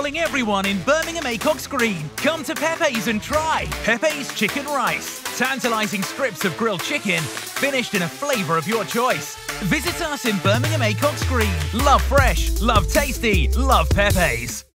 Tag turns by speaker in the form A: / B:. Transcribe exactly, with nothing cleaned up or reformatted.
A: calling everyone in Birmingham Acocks Green. Come to Pepe's and try Pepe's Chicken Rice. Tantalising strips of grilled chicken, finished in a flavour of your choice. Visit us in Birmingham Acocks Green. Love fresh, love tasty, love Pepe's.